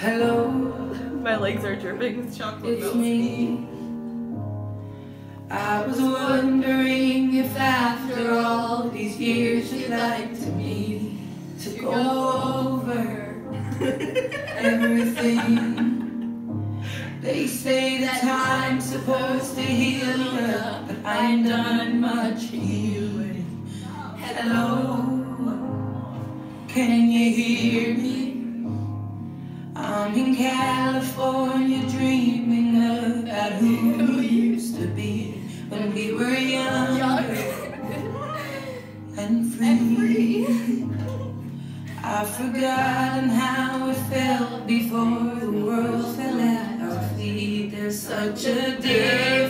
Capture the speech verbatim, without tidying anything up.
Hello, my legs are dripping with chocolate it's milk. me. I was wondering if after all these years you'd like to meet to go over everything. They say that time's supposed to heal you up, but I ain't done much healing. Hello, can you hear me? I'm in California dreaming about who we used to be when we were young and free. I've forgotten how it felt before the world fell at our feet. There's such a day.